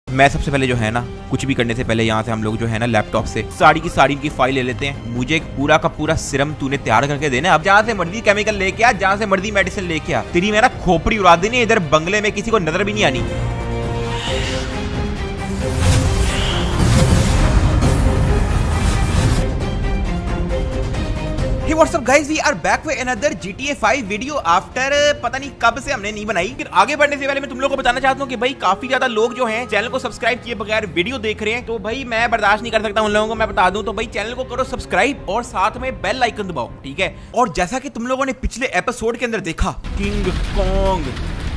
मैं सबसे पहले जो है ना कुछ भी करने से पहले यहाँ से हम लोग जो है ना लैपटॉप से सारी की सारी इनकी फाइल ले लेते हैं। मुझे एक पूरा का पूरा सिरम तूने तैयार करके देना। अब जहाँ से मर्जी केमिकल लेके आ, जहाँ से मर्जी मेडिसिन लेके आ, तेरी मेरा खोपड़ी उड़ा देनी। इधर बंगले में किसी को नजर भी नहीं आनी। Hey, what's up guys? We are back with another GTA 5 video after पता नहीं कब से हमने नहीं बनाई। फिर आगे बढ़ने से पहले मैं तुम लोगों को बताना चाहता हूँ कि भाई काफी ज्यादा लोग जो हैं चैनल को सब्सक्राइब किए बगैर वीडियो देख रहे हैं, तो भाई मैं बर्दाश्त नहीं कर सकता उन लोगों को। मैं बता दूं तो भाई चैनल को करो सब्सक्राइब और साथ में बेल आइकन दबाओ, ठीक है। और जैसा कि तुम लोगों ने पिछले एपिसोड के अंदर देखा, किंग कॉन्ग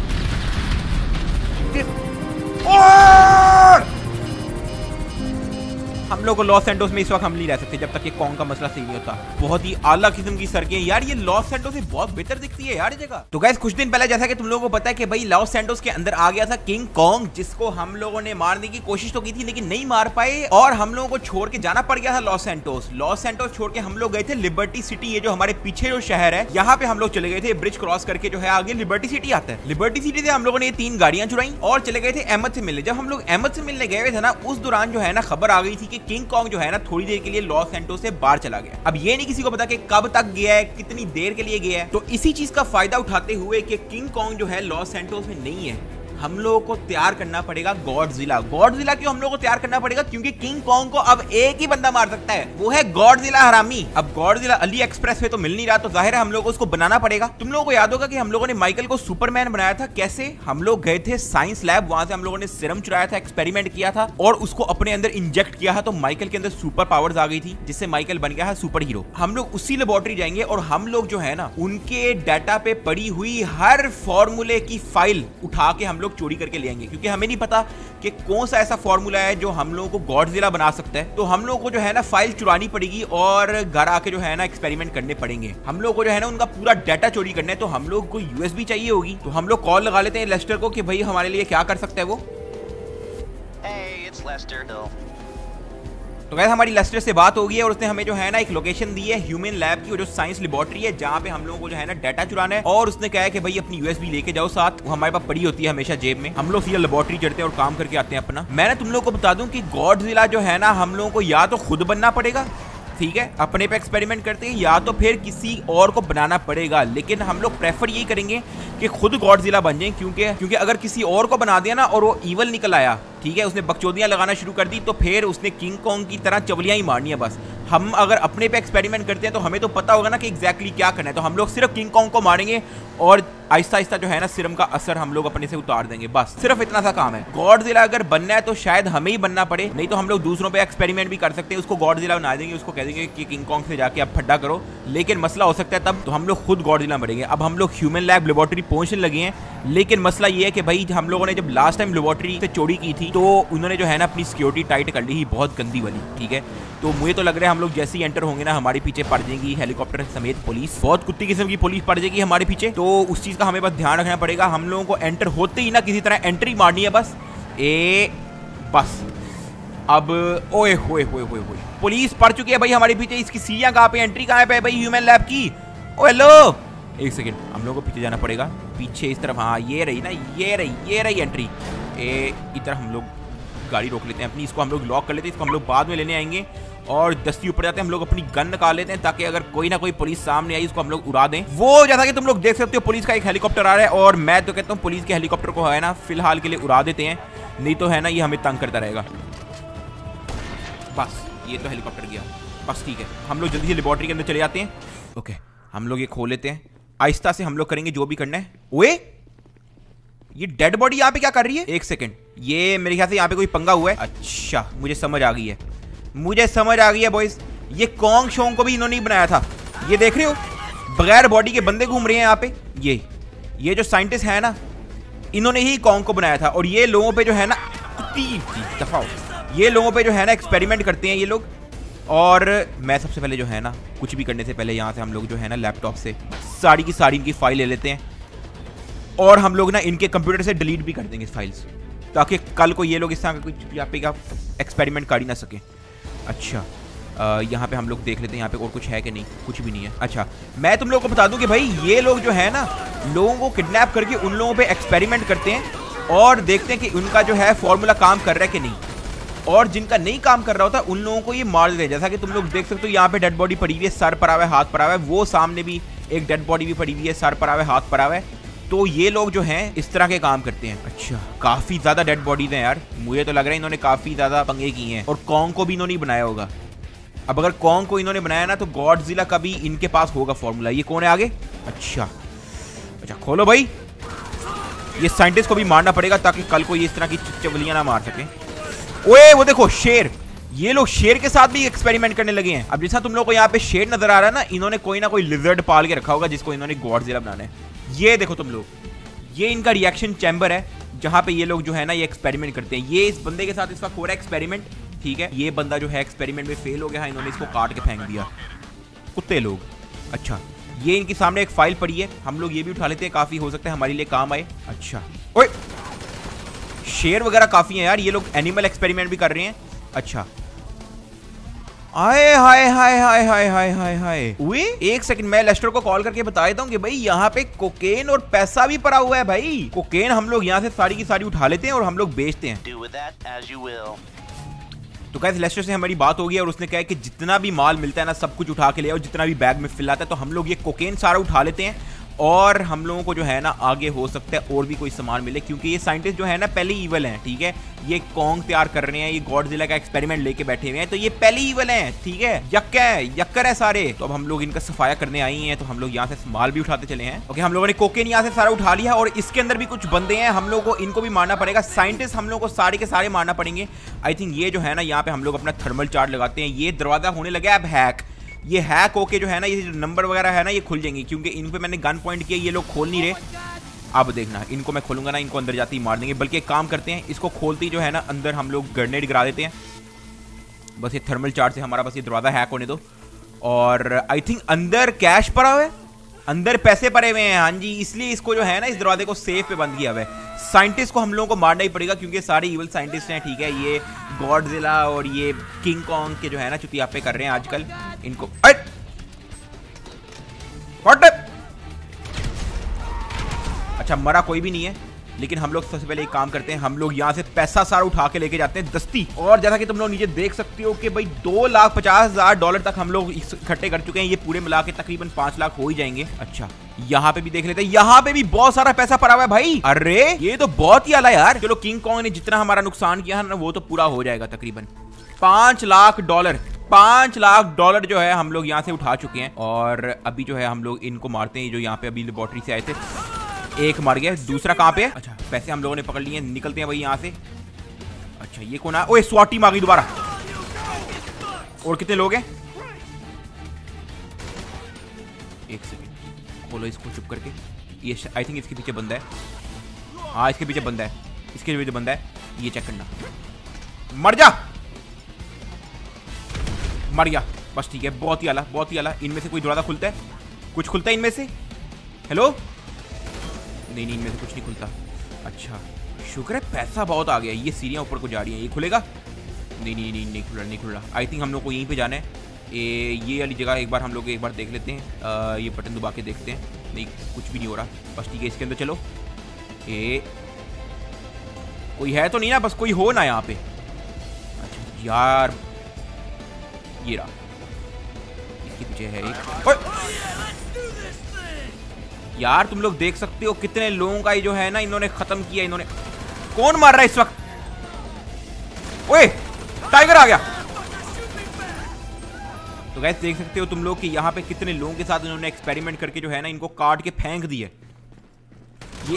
हम लोग को लॉस सैंटोस में इस वक्त हम नहीं रह सकते जब तक ये कॉन्ग का मसला सही नहीं होता। बहुत ही आला किस्म की सड़कें यार, ये लॉस सैंटोस से बहुत बेहतर दिखती है यार जगह। तो गाइस कुछ दिन पहले जैसा कि तुम लोगों को पता है कि भाई लॉस सैंटोस के अंदर आ गया था किंग कॉन्ग, जिसको हम लोगों ने मारने की कोशिश तो की थी लेकिन नहीं मार पाए और हम लोगों को छोड़ के जाना पड़ गया था लॉस सैंटोस। लॉस सैंटोस छोड़ के हम लोग गए थे लिबर्टी सिटी, ये जो हमारे पीछे जो शहर है यहाँ पे हम लोग चले गए थे। ब्रिज क्रॉस करके जो है आगे लिबर्टी सिटी आता है। लिबर्टी सिटी से हम लोगों ने ये 3 गाड़ियां चुराई और चले गए थे अहमद से मिलने। जब हम लोग अहमद से मिलने गए थे ना, उस दौरान जो है ना खबर आ गई थी कि किंग कॉन्ग जो है ना थोड़ी देर के लिए लॉस सैंटोस से बाहर चला गया। अब ये नहीं किसी को पता कि कब तक गया है, कितनी देर के लिए गया है। तो इसी चीज का फायदा उठाते हुए कि किंग कॉन्ग जो है लॉस सैंटोस में नहीं है, हम लोगों को तैयार करना पड़ेगा गॉडजिला। गॉडजिला क्यों हम लोगों को तैयार करना पड़ेगा? क्योंकि किंग कॉन्ग को अब एक ही बंदा मार सकता है, वो है गॉडजिला हरामी। अब गॉडजिला अली एक्सप्रेस पे तो मिल नहीं रहा, तो जाहिर है हम लोगों को उसको बनाना पड़ेगा। तुम लोगों को याद होगा कि हम लोगों ने माइकल को सुपरमैन बनाया था। कैसे? हम लोग गए थे साइंस लैब, वहां से हम लोगों ने सीरम चुराया था, एक्सपेरिमेंट किया था और उसको अपने अंदर इंजेक्ट किया था, तो माइकल के अंदर सुपर पावर्स आ गई थी, जिससे माइकल बन गया है सुपर हीरो। हम लोग उसी लेबोरेटरी जाएंगे और हम लोग जो है ना उनके डाटा पे पड़ी हुई हर फॉर्मूले की फाइल उठा के हम लोग चोरी करके ले आएंगे, क्योंकि हमें नहीं पता कि कौन सा ऐसा फॉर्मूला है जो हम लोगों को गॉडजिला बना सकता है। तो हम लोगों को जो है ना फाइल चुरानी पड़ेगी और घर आके जो है ना एक्सपेरिमेंट करने पड़ेंगे। हम लोग को जो है ना उनका पूरा डाटा चोरी करना है, तो हम लोग को यूएसबी चाहिए होगी। तो हम लोग कॉल लगा लेते हैं लेस्टर को कि भाई हमारे लिए क्या कर सकता है वो। Hey, it's Lester Hill. तो गाइस हमारी लेस्टर से बात हो गई है और उसने हमें जो है ना एक लोकेशन दी है ह्यूमन लैब की, जो साइंस लेबोरेटरी है जहाँ पे हम लोगों को जो है ना डाटा चुराना है। और उसने कहा है कि भाई अपनी यूएसबी लेके जाओ साथ, वो हमारे पास पड़ी होती है हमेशा जेब में। हम लोग सीधा लेबोरेटरी चढ़ते हैं और काम करके आते हैं अपना। मैंने तुम लोग को बता दूं कि गॉडजिला जो है ना हम लोगों को या तो खुद बनना पड़ेगा, ठीक है, अपने पे एक्सपेरिमेंट करते हैं, या तो फिर किसी और को बनाना पड़ेगा। लेकिन हम लोग प्रेफर यही करेंगे कि खुद गॉडजिला बन जाएं, क्योंकि अगर किसी और को बना दिया ना और वो ईवल निकल आया, ठीक है, उसने बकचोदियां लगाना शुरू कर दी, तो फिर उसने किंग कॉन्ग की तरह चवलियां ही मारनी है बस। हम अगर अपने पे एक्सपेरिमेंट करते हैं तो हमें तो पता होगा ना कि एग्जैक्टली क्या करना है, तो हम लोग सिर्फ किंग कॉन्ग को मारेंगे और आहिस्ता आहिस्ता जो है ना सीरम का असर हम लोग अपने से उतार देंगे, बस सिर्फ इतना सा काम है। गॉडजिला अगर बनना है तो शायद हमें ही बनना पड़े, नहीं तो हम लोग दूसरों पे एक्सपेरिमेंट भी कर सकते हैं। उसको गॉडजिला बना देंगे, उसको कह देंगे कि किंग कॉन्ग से जाके आप फड्डा करो, लेकिन मसला हो सकता है तब तो हम लोग खुद गॉडजिला मरेंगे। अब हम लोग ह्यूमन लैब लेबोरेटरी पहुंचने लगे हैं, लेकिन मसला ये है कि भाई हम लोगों ने जब लास्ट टाइम लेबोरेटरी से चोरी की थी तो उन्होंने जो है ना अपनी सिक्योरिटी टाइट कर ली, बहुत गंदी वाली, ठीक है। तो मुझे तो लग रहा है हम लोग जैसे ही एंटर होंगे ना हमारे पीछे पड़ जाएगी हेलीकॉप्टर समेत पुलिस, बहुत कुत्ती किस्म की पुलिस पड़ जाएगी हमारे पीछे। तो उस चीज का हमें बस ध्यान रखना पड़ेगा। हम लोगों को एंटर होते ही ना किसी तरह एंट्री मारनी है बस। बस अब ओए होए होए होए होए पुलिस पड़ चुकी है भाई हमारे पीछे। इसकी सीढ़ियां कहाँ पे, एंट्री कहाँ पे भाई ह्यूमन लैब की? ओ हेलो, एक सेकेंड, हम लोग को पीछे जाना पड़ेगा, पीछे इस तरफ। हाँ ये रही ना, ये रही एंट्री। इधर हम लोग गाड़ी रोक लेते हैं अपनी, इसको हम लोग लॉक कर लेते हैं, इसको हम लोग बाद में लेने आएंगे। और दस्ती ऊपर जाते हैं, हम लोग अपनी गन निकाल लेते हैं ताकि अगर कोई ना कोई पुलिस सामने आई उसको हम लोग उड़ा दें। वो जैसा कि तुम लोग देख सकते हो पुलिस का एक हेलीकॉप्टर आ रहा है और मैं तो कहता हूँ पुलिस के हेलीकॉप्टर को है ना फिलहाल के लिए उड़ा देते हैं, नहीं तो है ना ये हमें तंग करता रहेगा। बस ये तो हेलीकॉप्टर गया, बस ठीक है। हम लोग जल्दी से लेबोरेटरी के अंदर चले जाते हैं। ओके हम लोग ये खोल लेते हैं, आहिस्ता से हम लोग करेंगे जो भी करना है। ओए ये डेड बॉडी यहाँ पे क्या कर रही है? एक सेकंड, ये मेरे ख्याल से यहाँ पे कोई पंगा हुआ है। अच्छा मुझे समझ आ गई है, मुझे समझ आ गई है बॉयज, ये कॉन्ग शोंग को भी इन्होंने ही बनाया था। ये देख रहे हो बगैर बॉडी के बंदे घूम रहे हैं यहाँ पे। ये जो साइंटिस्ट है ना इन्होंने ही कॉन्ग को बनाया था और ये लोगों पे जो है ना दफा ये लोगों पे जो है ना एक्सपेरिमेंट करते हैं ये लोग। और मैं सबसे पहले जो है ना कुछ भी करने से पहले यहाँ से हम लोग जो है ना लैपटॉप से सारी की सारी इनकी फाइल ले लेते हैं और हम लोग ना इनके कंप्यूटर से डिलीट भी कर देंगे फाइल्स, ताकि कल को ये लोग इस तरह का कुछ यहाँ पे का एक्सपेरिमेंट कर ही ना सके। अच्छा यहाँ पे हम लोग देख लेते हैं यहाँ पे और कुछ है कि नहीं, कुछ भी नहीं है। अच्छा मैं तुम लोगों को बता दूं कि भाई ये लोग जो है ना लोगों को किडनैप करके उन लोगों पे एक्सपेरिमेंट करते हैं और देखते हैं कि उनका जो है फॉर्मूला काम कर रहा है कि नहीं, और जिनका नहीं काम कर रहा होता उन लोगों को ये मार देते हैं। जैसा कि तुम लोग देख सकते हो यहाँ पे डेड बॉडी पड़ी हुई है, सर पड़ा हुआ है, हाथ पड़ा हुआ है, वो सामने भी एक डेड बॉडी भी पड़ी हुई है, सर पड़ा हुआ है, हाथ पड़ा हुआ है। तो ये लोग जो हैं इस तरह के काम करते हैं। अच्छा, काफी ज्यादा डेड बॉडीज हैं यार, मुझे तो लग रहा है इन्होंने काफी ज्यादा पंगे किए हैं, और कॉन्ग को भी इन्होंने बनाया होगा। अब अगर कॉन्ग को इन्होंने बनाया ना तो गॉडजिला का भी इनके पास होगा फॉर्मूला। ये कौन है आगे? अच्छा अच्छा, खोलो भाई। ये साइंटिस्ट को भी मारना पड़ेगा ताकि कल को ये इस तरह की चवलियां ना मार सके। ओए वो देखो शेर, ये लोग शेर के साथ भी एक्सपेरिमेंट करने लगे हैं। अब जैसा तुम लोग को यहाँ पे शेर नजर आ रहा है ना, इन्होंने कोई ना कोई लिजर्ड पाल के रखा होगा जिसको इन्होंने गॉडजिला बनाना है। ये देखो तुम लोग, ये इनका रिएक्शन चैम्बर है जहां पे ये लोग जो है ना ये एक्सपेरिमेंट करते हैं। ये इस बंदे के साथ इसका हो रहा है एक्सपेरिमेंट, ठीक है। ये बंदा जो है एक्सपेरिमेंट में फेल हो गया है, इन्होंने इसको काट के फेंक दिया, कुत्ते लोग। अच्छा, ये इनके सामने एक फाइल पड़ी है, हम लोग ये भी उठा लेते हैं, काफी हो सकता है हमारे लिए काम आए। अच्छा, ओए शेर वगैरह काफी है यार, ये लोग एनिमल एक्सपेरिमेंट भी कर रहे हैं। अच्छा, आए हाय हाय हाय हाय हाय हाय हाय। एक सेकंड, मैं लेस्टर को कॉल करके बता देता हूँ कि भाई यहाँ पे कोकेन और पैसा भी पड़ा हुआ है भाई। कोकेन हम लोग यहाँ से सारी की सारी उठा लेते हैं और हम लोग बेचते हैं। तो गाइस लेस्टर से हमारी बात हो गई और उसने कहा कि जितना भी माल मिलता है ना सब कुछ उठा के ले आओ, जितना भी बैग में फिल आता है। तो हम लोग ये कोकेन सारा उठा लेते हैं और हम लोगों को जो है ना आगे हो सकता है और भी कोई सामान मिले, क्योंकि ये साइंटिस्ट जो है ना पहले ईवल हैं, ठीक है। ये कॉन्ग तैयार कर रहे हैं, ये गॉडजिला का एक्सपेरिमेंट लेके बैठे हुए हैं, तो ये पहले ईवल हैं, ठीक है। यक्कर है सारे। तो अब हम लोग इनका सफाया करने आई हैं, तो हम लोग यहाँ से माल भी उठाते चले हैं। ओके, हम लोगों ने कोकेन यहाँ से सारा उठा लिया और इसके अंदर भी कुछ बंदे हैं, हम लोग को इनको भी मारना पड़ेगा। साइंटिस्ट हम लोग को सारे के सारे मारना पड़ेंगे। आई थिंक ये जो है ना यहाँ पे हम लोग अपना थर्मल चार्ज लगाते हैं। ये दरवाजा होने लगा अब हैक। ये हैक होके जो है ना ये नंबर वगैरह है ना ये खुल जाएंगे, क्योंकि इन पे मैंने गन पॉइंट किया, ये लोग खोल नहीं रहे। अब देखना, इनको मैं खोलूंगा ना, इनको अंदर जाते ही मार देंगे। बल्कि एक काम करते हैं, इसको खोलते ही जो है ना अंदर हम लोग ग्रेनेड गिरा देते हैं। बस ये थर्मल चार्ज से हमारा बस ये दरवाजा हैक होने दो। और आई थिंक अंदर कैश पड़ा हुआ है, अंदर पैसे पड़े हुए हैं। हाँ जी, इसलिए इसको जो है ना इस दरवाजे को सेफ पे बंद किया हुआ है। साइंटिस्ट को हम लोगों को मारना ही पड़ेगा क्योंकि सारे इवल साइंटिस्ट हैं, ठीक है। ये गॉडजिला और ये किंग कॉन्ग के जो है ना चुतियापे कर रहे हैं आजकल। इनको अच्छा, मरा कोई भी नहीं है, लेकिन हम लोग सबसे पहले एक काम करते हैं, हम लोग यहाँ से पैसा सारा उठा के लेके जाते हैं दस्ती। और जैसा कि तुम लोग नीचे देख सकते हो कि भाई $2,50,000 तक हम लोग इकट्ठे कर चुके हैं। ये पूरे मिला के तकरीबन 5 लाख हो ही जाएंगे। अच्छा, यहाँ पे भी देख लेते हैं, यहाँ पे भी बहुत सारा पैसा पड़ा हुआ है भाई। अरे ये तो बहुत ही आला यार। चलो, किंग कॉन्ग ने जितना हमारा नुकसान किया है ना वो तो पूरा हो जाएगा तकरीबन $5 लाख। $5 लाख जो है हम लोग यहाँ से उठा चुके हैं। और अभी जो है हम लोग इनको मारते हैं, जो यहाँ पे अभी लेबोरेटरी से आए थे। एक मर गया, दूसरा कहाँ पे है? अच्छा, पैसे हम लोगों ने पकड़ लिए, निकलते हैं भाई यहाँ से। अच्छा, ये कौन है? ओए स्वाट टीम आ गई दोबारा। और कितने लोग हैं? एक सेकंड, खोलो इसको चुप करके। ये आई थिंक इसके पीछे बंदा है। हाँ, इसके पीछे बंदा है, इसके पीछे बंदा है। ये चेक करना। मर जा, मर गया, बस ठीक है। बहुत ही आला, बहुत ही आला। इनमें से कोई दरवाजा खुलता है? कुछ खुलता है इनमें से? हेलो? नहीं, इनमें से कुछ नहीं खुलता। अच्छा, शुक्र है पैसा बहुत आ गया। ये सीढ़ियाँ ऊपर को जा रही हैं, ये खुलेगा? नहीं खुल रहा। आई थिंक हम लोग को यहीं पे जाना है। ये वाली जगह एक बार हम लोग एक बार देख लेते हैं। ये बटन दबा के देखते हैं। नहीं, कुछ भी नहीं हो रहा। बस ठीक है, इसके अंदर चलो। कोई है तो नहीं ना? बस कोई हो ना यहाँ पे। अच्छा यार, ये रहा, इसके पीछे है एक। यार तुम लोग देख सकते हो कितने लोगों का ये जो है ना इन्होंने खत्म किया। इन्होंने, कौन मार रहा है इस वक्त? ओए, टाइगर आ गया। तो गाइस देख सकते हो तुम लोग कि यहाँ पे कितने लोगों के साथ इन्होंने एक्सपेरिमेंट करके जो है ना इनको काट के फेंक दिए। ये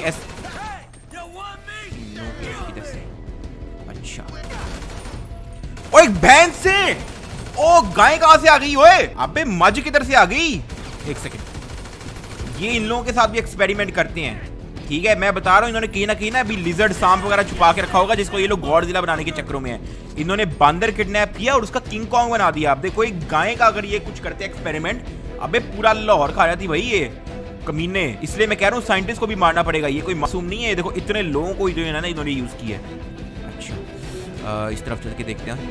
अच्छा, ओ एक भैंस से, ओ गाय कहां से आ गई? ओए अबे मज किधर से आ गई? एक सेकंड, ये इन लोगों के साथ भी एक्सपेरिमेंट करते हैं, ठीक है। मैं बता रहा हूँ इन्होंने कहीं ना अभी लिजर्ड सांप वगैरह छुपा के रखा होगा जिसको ये लोग गॉडजिला बनाने के चक्करों में है। इन्होंने बांदर किडनैप किया और उसका किंग कॉन्ग बना दिया। अब देखो एक गाय का अगर ये कुछ करते एक्सपेरिमेंट, अबे पूरा लाहौर खा जाती भाई ये कमीने। इसलिए मैं कह रहा हूँ साइंटिस्ट को भी मारना पड़ेगा, ये कोई मासूम नहीं है। देखो इतने लोगों को जो है ना इन्होंने यूज किया है। अच्छा, इस तरफ चल के देखते हैं।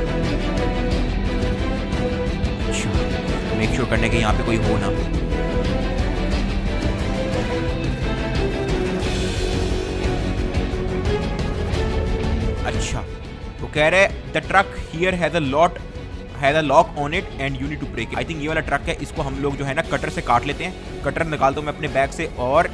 अच्छा, मेक श्योर करने के यहाँ पे कोई हो ना। अच्छा, तो कह रहे the truck here has a lock on it and you need to break it. I think ये वाला ट्रक है, इसको हम लोग जो है ना कटर से काट लेते हैं। कटर निकालता हूँ मैं अपने बैग से और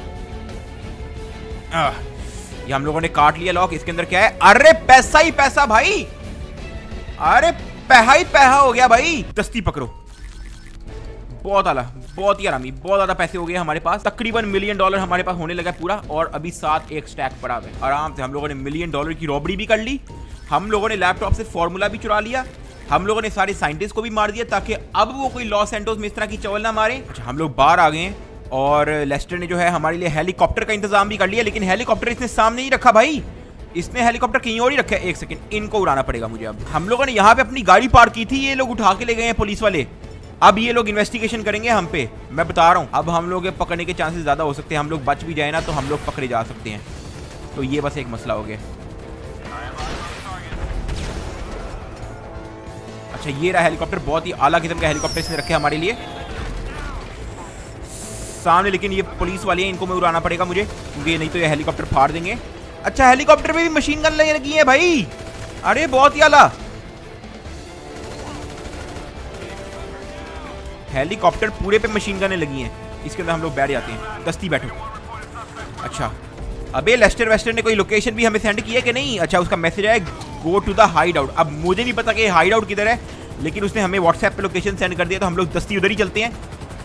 ये हम लोगों ने काट लिया लॉक। इसके अंदर क्या है? अरे पैसा ही पैसा भाई, अरे पैसा ही पैसा हो गया भाई। दस्ती पकड़ो, बहुत आला, बहुत ही आरामी, बहुत ज्यादा पैसे हो गए हमारे पास। तकरीबन $1 मिलियन हमारे पास होने लगा पूरा। और अभी साथ एक स्टैक पड़ा है। आराम से हम लोगों ने $1 मिलियन की रॉबरी भी कर ली। हम लोगों ने लैपटॉप से फॉर्मूला भी चुरा लिया। हम लोगों ने सारे साइंटिस्ट को भी मार दिया ताकि अब वो कोई लॉस एंटोस में इस तरह की चवल ना मारे। अच्छा, हम लोग बाहर आ गए हैं और लेस्टर ने जो है हमारे लिए हेलीकॉप्टर का इंतजाम भी कर लिया। लेकिन हेलीकॉप्टर इसने सामने ही रखा भाई, इसने हेलीकॉप्टर कहीं और ही रखा है। एक सेकंड, इनको उड़ाना पड़ेगा मुझे। अब हम लोगों ने यहाँ पे अपनी गाड़ी पार्क की थी, ये लोग उठा के ले गए हैं पुलिस वाले। अब ये लोग इन्वेस्टिगेशन करेंगे हम पे, मैं बता रहा हूँ। अब हम लोग पकड़ने के चांसेस ज्यादा हो सकते हैं। हम लोग बच भी जाए ना तो हम लोग पकड़े जा सकते हैं। तो ये बस एक मसला हो गया। अच्छा, ये रहा हेलीकॉप्टर, बहुत ही आला किस्म का हेलीकॉप्टर इसने रखे हमारे लिए सामने। लेकिन ये पुलिस वाले हैं, इनको मैं उड़ाना पड़ेगा मुझे, क्योंकि नहीं तो ये हेलीकॉप्टर फाड़ देंगे। अच्छा, हेलीकॉप्टर में भी मशीन गन लगी है भाई, अरे बहुत ही आला। हेलीकॉप्टर पूरे पे मशीन गनें लगी हैं। इसके अंदर हम लोग बैठ जाते हैं। दस्ती बैठो। अच्छा, अबे लेस्टर वेस्टर ने कोई लोकेशन भी हमें सेंड की है कि नहीं? अच्छा, उसका मैसेज है go to the hideout. अब मुझे नहीं पता कि हाइड आउट किधर है, लेकिन उसने हमें व्हाट्सएप पे लोकेशन सेंड कर दिया, तो हम लोग दस्ती उधर ही चलते हैं।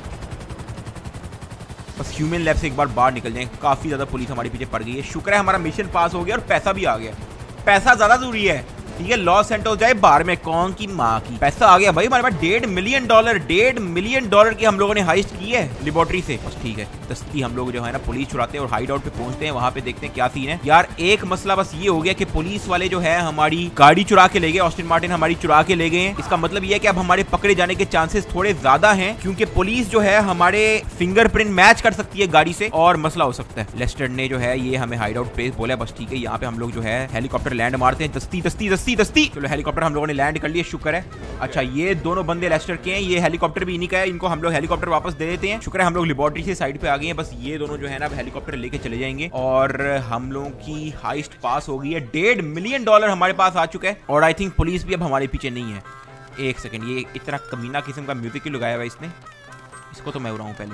बस ह्यूमन लैब से एक बार बाहर निकल जाएं। काफी ज्यादा पुलिस हमारे पीछे पड़ गई है। शुक्र है हमारा मिशन पास हो गया और पैसा भी आ गया। पैसा ज्यादा जरूरी है, ठीक है। लॉस सेंटोस जाए बाहर में, कौन की माँ की। पैसा आ गया भाई हमारे पास $1.5 मिलियन। $1.5 मिलियन की हम लोगों ने हाइस्ट की है लेबोरेटरी से। बस ठीक है, दस्ती हम लोग जो है ना पुलिस छुड़ाते हैं और हाइड आउट पे पहुंचते हैं। वहां पे देखते हैं क्या सीन है। यार एक मसला बस ये हो गया कि पुलिस वाले जो है हमारी गाड़ी चुरा के ले गए। ऑस्टिन मार्टिन हमारी चुरा के ले गए हैं। इसका मतलब ये है कि अब हमारे पकड़े जाने के चांसेस थोड़े ज्यादा हैं, क्योंकि पुलिस जो है हमारे फिंगरप्रिंट मैच कर सकती है गाड़ी से और मसला हो सकता है। लेस्टर ने जो है ये हमें हाइड आउट प्लेस बोला। बस ठीक है, यहाँ पे हम लोग जो है हेलीकॉप्टर लैंड मारते हैं। दस्ती दस्ती दस्ती दस्ती। चलो, हेलीकॉप्टर हम लोगों ने लैंड कर लिया, शुक्र है। अच्छा, ये दोनों बंदे लेस्टर के हैं, ये हेलीकॉप्टर भी इन्हीं का है। इनको हम लोग हेलीकॉप्टर वापस दे देते हैं। शुक्र है हम लोग लेबोरेटरी से साइड पे आ गए हैं। बस ये दोनों जो है ना हेलीकॉप्टर लेके चले जाएंगे और हम लोगों की हाइस्ट पास हो गई है। $1.5 मिलियन हमारे पास आ चुका है और आई थिंक पुलिस भी अब हमारे पीछे नहीं है। एक सेकंड, ये इतना कमीना किस्म का म्यूजिक ही लगाया हुआ इसने, इसको तो मैं उड़ाऊं पहले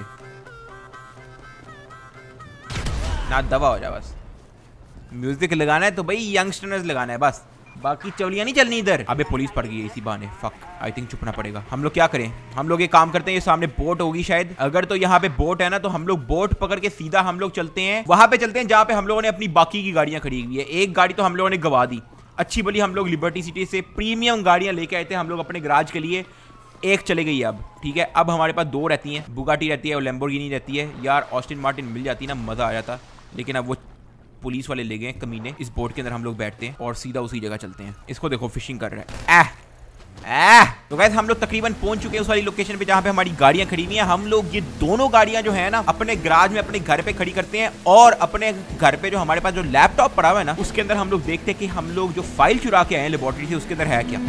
ना। दवा हो जाए बस। म्यूजिक लगाना है तो भाई यंगस्टर्स लगाना है बस, बाकी चवलियां नहीं चलनी इधर। अबे पुलिस पड़ गई है इसी बहाने। फक, आई थिंक चुपना पड़ेगा। हम लोग क्या करें? हम लोग एक काम करते हैं, ये सामने बोट होगी शायद। अगर तो यहाँ पे बोट है ना तो हम लोग बोट पकड़ के सीधा हम लोग चलते हैं वहां पे चलते हैं जहाँ पे हम लोगों ने अपनी बाकी की गाड़ियां खड़ी हुई है। एक गाड़ी तो हम लोगों ने गवा दी। अच्छी भली हम लोग लिबर्टी सिटी से प्रीमियम गाड़ियां लेके आए थे हम लोग अपने गराज के लिए। एक चले गई अब, ठीक है। अब हमारे पास 2 रहती हैं, बुगाटी रहती है और लैम्बोर्गिनी रहती है। यार ऑस्टिन मार्टिन मिल जाती ना, मजा आ जाता। लेकिन अब वो पुलिस वाले ले गए कमीने। इस बोट के अंदर हम लोग बैठते हैं और सीधा उसी जगह चलते हैं। इसको देखो, फिशिंग कर रहा है। तो गाइस हम लोग तकरीबन पहुंच चुके हैं उस वाली लोकेशन पे जहां पे हमारी गाड़ियां खड़ी हुई हैं। हम लोग ये दोनों गाड़ियां जो है ना अपने गराज में अपने घर पे खड़ी करते हैं और अपने घर पे जो हमारे पास जो लैपटॉप पड़ा हुआ है ना उसके अंदर हम लोग देखते हैं कि हम लोग जो फाइल चुरा के आए हैं लेबोरेटरी से उसके अंदर है क्या।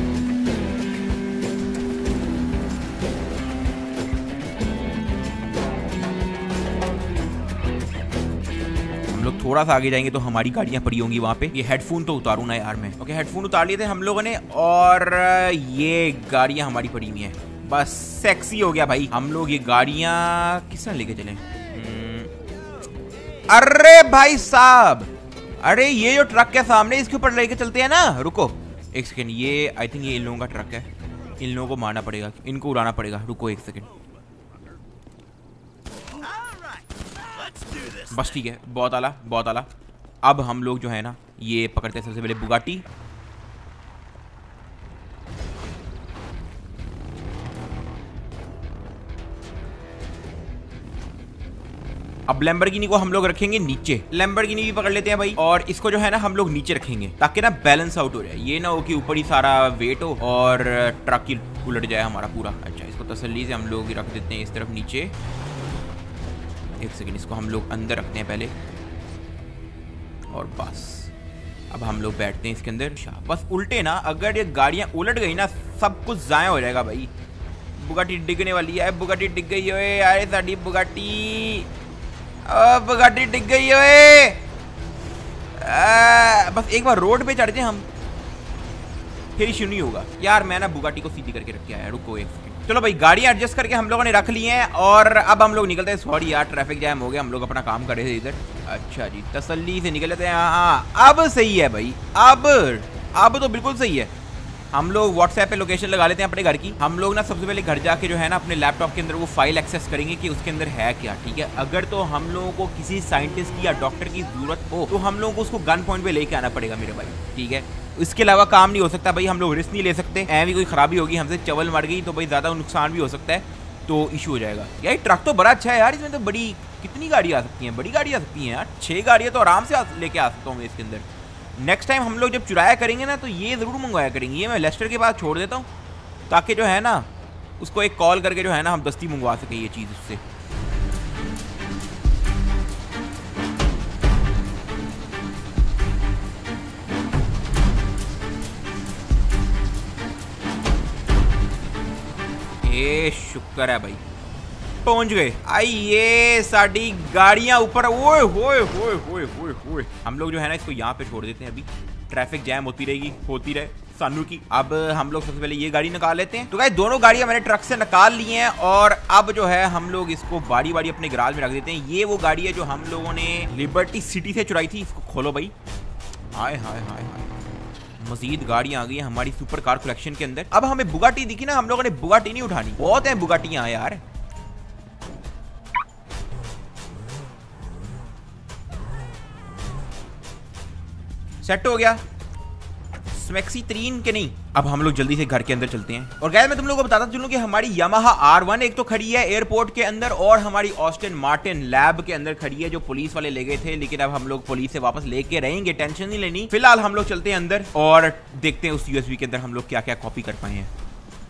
थोड़ा सा आगे जाएंगे तो हमारी गाड़ियां पड़ी होंगी वहां पे। ये हेडफोन तो उतारूं ना यार मैं। ओके, हेडफोन उतार लिए थे हम लोगों ने और ये गाड़ियां हमारी पड़ी हुई हैं। बस सेक्सी हो गया भाई। हम लोग ये गाड़ियां किस तरह लेके चले? अरे भाई साहब, अरे ये जो ट्रक है सामने इसके ऊपर लेके चलते हैं ना। रुको एक सेकेंड, ये आई थिंक ये इन लोगों का ट्रक है। इन लोगों को मारना पड़ेगा, इनको उड़ाना पड़ेगा। रुको एक सेकेंड। बस ठीक है, बहुत आला बहुत आला। अब हम लोग जो है ना ये पकड़ते हैं सबसे पहले बुगाटी। अब लैम्बोर्गिनी को हम लोग रखेंगे नीचे। लैम्बोर्गिनी भी पकड़ लेते हैं भाई और इसको जो है ना हम लोग नीचे रखेंगे ताकि ना बैलेंस आउट हो जाए। ये ना हो कि ऊपर ही सारा वेट हो और ट्रक ही उलट जाए हमारा पूरा। अच्छा, इसको तसल्ली से हम लोग रख देते हैं इस तरफ नीचे। एक सेकंड, इसको हम लोग अंदर रखते हैं पहले और बस अब हम लोग बैठते हैं इसके अंदर। बस उल्टे ना, अगर ये गाड़ियां उलट गई ना सब कुछ जाया हो जाएगा भाई। बुगाटी डिगने वाली है। बुगाटी डिग गई है। अरे साड़ी बुगाटी, बुगाटी डिग गई है। बस एक बार रोड पे चढ़ जाए हम फिर इश्यू नहीं होगा। यार मैं ना बुगाटी को सीधी करके रख के आया, रुको एक सेकंड। चलो भाई गाड़ियां एडजस्ट करके हम लोगों ने रख ली हैं और अब हम लोग निकलते हैं। सॉरी यार ट्रैफिक जैम हो गया, हम लोग अपना काम कर रहे थे इधर। अच्छा जी तसल्ली से निकल लेते हैं। हाँ अब सही है भाई, अब तो बिल्कुल सही है। हम लोग व्हाट्सएप पे लोकेशन लगा लेते हैं अपने घर की। हम लोग ना सबसे पहले घर जाके जो है ना अपने लैपटॉप के अंदर वो फाइल एक्सेस करेंगे कि उसके अंदर है क्या, ठीक है। अगर तो हम लोगों को किसी साइंटिस्ट की या डॉक्टर की जरूरत हो तो हम लोगों को उसको गन पॉइंट पे लेके आना पड़ेगा मेरे भाई, ठीक है। इसके अलावा काम नहीं हो सकता भाई, हम लोग रिस्क नहीं ले सकते। ऐसी कोई खराबी होगी, हमसे चवल मर गई तो भाई ज्यादा नुकसान भी हो सकता है, तो इशू हो जाएगा। यार ट्रक तो बड़ा अच्छा है यार, इसमें तो बड़ी कितनी गाड़ी आ सकती हैं, बड़ी गाड़ी आ सकती हैं यार। 6 गाड़ियाँ तो आराम से लेके आ सकता हूँ मैं इसके अंदर। नेक्स्ट टाइम हम लोग जब चुराया करेंगे ना तो ये ज़रूर मंगवाया करेंगे। ये मैं लेस्टर के पास छोड़ देता हूँ ताकि जो है ना उसको एक कॉल करके जो है ना हम दस्ती मंगवा सके ये चीज़ उससे। ये शुक्र है भाई पहुंच गए। आइए साड़ी गाड़ियां ऊपर। ओए होए होए होए होए होए। हम लोग जो है ना इसको यहाँ पे छोड़ देते हैं, अभी ट्रैफिक जैम होती रहेगी, होती रहे सानू की। अब हम लोग सबसे पहले ये गाड़ी निकाल लेते हैं। तो गाइस दोनों गाड़ियां मैंने ट्रक से निकाल ली हैं और अब जो है हम लोग इसको बारी बारी अपने गैराज में रख देते हैं। ये वो गाड़ी है जो हम लोगों ने लिबर्टी सिटी से चुराई थी। इसको खोलो भाई। हाय हाय हाय हाय, मजीद गाड़ियां आ गई हैं हमारी सुपर कार कलेक्शन के अंदर। अब हमें बुगाटी दिखी ना, हम लोगों ने बुगाटी नहीं उठानी, बहुत है बुगाटियां यार। सेट हो गया स्मैक्सी 3 के नहीं। अब हम लोग जल्दी से घर के अंदर चलते हैं। और गाइस मैं तुम लोगों को बताता चलूं कि हमारी यामाहा R1 एक तो खड़ी है एयरपोर्ट के अंदर और हमारी ऑस्टिन मार्टिन लैब के अंदर खड़ी है जो पुलिस वाले ले गए थे, लेकिन अब हम लोग पुलिस से वापस लेके रहेंगे, टेंशन नहीं लेनी। फिलहाल हम लोग चलते हैं अंदर और देखते हैं उस USB के अंदर हम लोग क्या क्या कॉपी कर पाए हैं।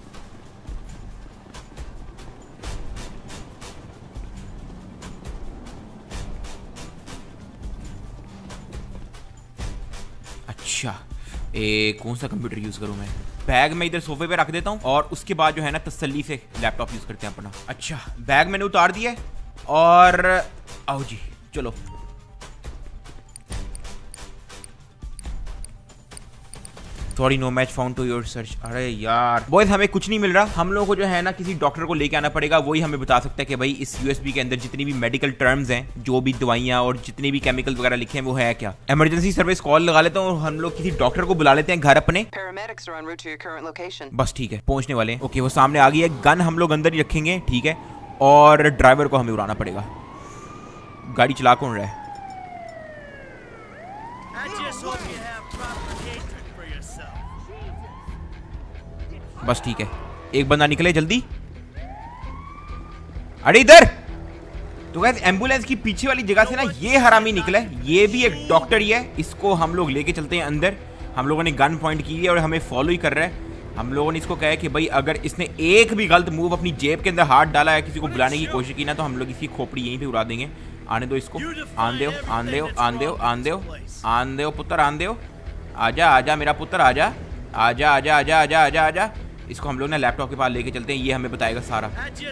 अच्छा कौन सा कंप्यूटर यूज करूं मैं? बैग में इधर सोफे पे रख देता हूं और उसके बाद जो है ना तसल्ली से लैपटॉप यूज करते हैं अपना। अच्छा बैग मैंने उतार दिया है और आओ जी चलो। Sorry no match found to your search. अरे यार बॉयज हमें कुछ नहीं मिल रहा। हम लोगों को जो है ना किसी डॉक्टर को लेके आना पड़ेगा, वही हमें बता सकता है कि भाई इस USB के अंदर जितनी भी मेडिकल टर्म्स हैं, जो भी दवाइयां और जितने भी केमिकल वगैरह लिखे हैं वो है क्या। इमरजेंसी सर्विस कॉल लगा लेता हूँ और हम लोग किसी डॉक्टर को बुला लेते हैं घर अपने। बस ठीक है पहुंचने वाले हैं। ओके वो सामने आ गई है। गन हम लोग अंदर ही रखेंगे, ठीक है। और ड्राइवर को हमें उड़ाना पड़ेगा। गाड़ी चला कौन रहा है? बस ठीक है एक बंदा निकले जल्दी। अरे इधर तो गाइस एम्बुलेंस की पीछे वाली जगह से ना ये हरामी निकला है। ये भी एक डॉक्टर ही है, इसको हम लोग लेके चलते हैं अंदर। हम लोगों ने गन पॉइंट की है और हमें फॉलो ही कर रहा है। हम लोगों ने इसको कहा है कि भाई अगर इसने एक भी गलत मूव अपनी जेब के अंदर हाथ डाला है, किसी को बुलाने की कोशिश की ना, तो हम लोग इसकी खोपड़ी यहीं पे उड़ा देंगे। आने दो इसको, आन दो आन दो आन दो आन दो आन दो पुत्र आन दो। आजा आजा मेरा पुत्र आजा आजा आजा आजा आजा आजा आजा। इसको हम लोग ना लैपटॉप के पास लेके चलते हैं, ये हमें बताएगा सारा।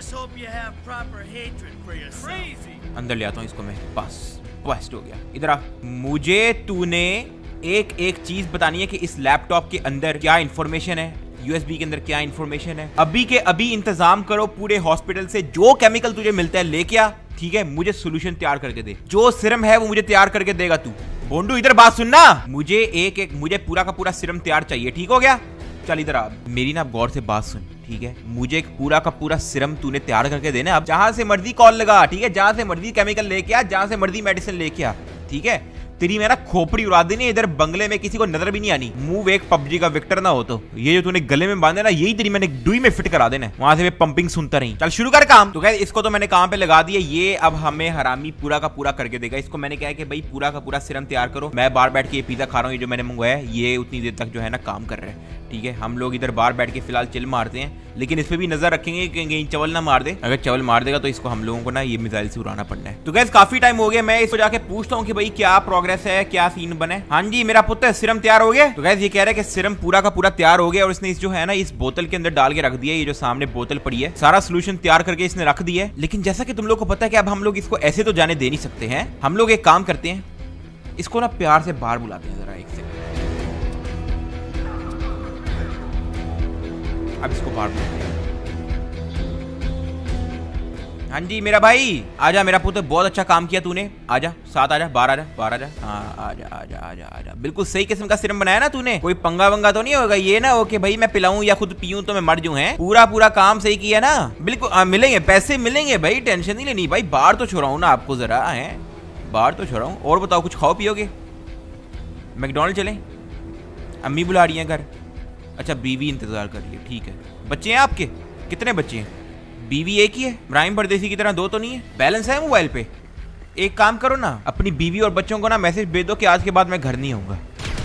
अंदर ले आता हूँ इसको मैं। बस क्वेस्ट हो गया। इधर आ। मुझे तूने एक एक चीज बतानी है कि इस लैपटॉप के अंदर क्या इंफॉर्मेशन है, USB के अंदर क्या इंफॉर्मेशन है। अभी के अभी इंतजाम करो पूरे हॉस्पिटल से, जो केमिकल तुझे मिलता है लेके आ, ठीक है। मुझे सोल्यूशन तैयार करके दे, जो सिरम है वो मुझे तैयार करके देगा तू। बोंडू इधर बात सुनना, मुझे पूरा का पूरा सिरम तैयार चाहिए, ठीक हो गया। चल इधर आ, मेरी ना गौर से बात सुन, ठीक है। मुझे एक पूरा का पूरा सिरम तूने तैयार करके देना। अब जहां से मर्जी कॉल लगा, ठीक है, जहां से मर्जी केमिकल लेके आ, जहां से मर्जी मेडिसिन लेके आ, ठीक है। तेरी मेरा खोपड़ी उड़ा देनी, इधर बंगले में किसी को नजर भी नहीं आनी। मुंह एक PUBG का विक्टर ना हो तो ये जो तूने गले में बांधे ना, यही तेरी मैंने डुई में फिट करा देना। वहां से मैं पंपिंग सुनता रही। चल शुरू कर काम। तो गाइस इसको तो मैंने काम पे लगा दिया। ये अब हमें हरामी पूरा का पूरा करके देगा। इसको मैंने कहा कि भाई पूरा का पूरा सिरम तैयार करो। मैं बाहर बैठ के ये पिज्जा खा रहा हूँ, ये जो मैंने मंगवाया है, ये उतनी देर तक जो है ना काम कर रहा है, ठीक है। हम लोग इधर बाहर बैठ के फिलहाल चिल मारते हैं, लेकिन इस पे भी नजर रखेंगे कि कहीं चवल ना मार दे। अगर चवल मार देगा तो इसको हम लोगों को ना ये मिसाइल से उड़ाना पड़ना है। तो गाइस काफी टाइम हो गया, मैं इसको जाके पूछता हूँ कि भाई क्या प्रोग्रेस है, क्या सीन बने। हाँ जी मेरा पुत्र सिरम तैयार हो गया। तो गाइस ये कह रहा है कि सिरम पूरा का पूरा तैयार हो गया और इसने इस जो है ना इस बोतल के अंदर डाल के रख दिया। ये जो सामने बोतल पड़ी है, सारा सोल्यूशन तैयार करके इसने रख दिया है। लेकिन जैसा कि तुम लोग को पता है कि अब हम लोग इसको ऐसे तो जाने दे नहीं सकते हैं। हम लोग एक काम करते हैं, इसको ना प्यार से बाहर बुलाते हैं जरा एक से। अब इसको बाहर दो। हाँ जी मेरा भाई, आजा मेरा पुत्र, बहुत अच्छा काम किया तूने। आजा साथ आजा, बाहर आजा, बाहर आजा। हाँ आजा आजा आजा आजा। बिल्कुल सही किस्म का सिरम बनाया ना तूने, कोई पंगा वंगा तो नहीं होगा ये ना हो कि भाई मैं पिलाऊं या खुद पीऊं तो मैं मर जाऊं। है पूरा काम सही किया ना। बिल्कुल मिलेंगे पैसे मिलेंगे भाई, टेंशन नहीं लेनी भाई। बाहर तो छोड़ा हूँ ना आपको जरा, है बाहर तो छोड़ा हूँ। और बताओ कुछ खाओ पियोगे? मैकडोनल्ड चलें? अम्मी बुला रही हैं घर। अच्छा बीवी इंतजार कर रही है, ठीक है। बच्चे हैं आपके? कितने बच्चे हैं? बीवी एक ही है? इब्राहिम परदेसी की तरह दो तो नहीं है? बैलेंस है मोबाइल पे? एक काम करो ना, अपनी बीवी और बच्चों को ना मैसेज भेज दो कि आज के बाद मैं घर नहीं आऊंगा।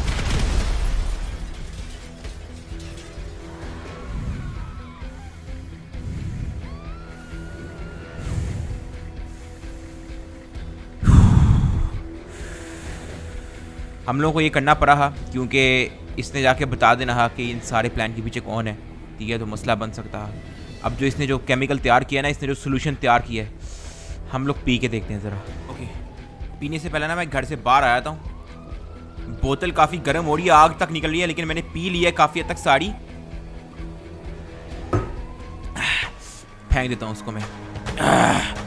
हम लोगों को ये करना पड़ा क्योंकि इसने जाके बता देना कि इन सारे प्लान के पीछे कौन है, ठीक है, तो मसला बन सकता है। अब जो इसने जो केमिकल तैयार किया ना, इसने जो सोल्यूशन तैयार किया है, हम लोग पी के देखते हैं ज़रा। ओके, पीने से पहले ना मैं घर से बाहर आया था। बोतल काफ़ी गर्म हो रही है, आग तक निकल रही है, लेकिन मैंने पी लिया है काफ़ी हद तक सारी। फेंक देता हूँ उसको मैं।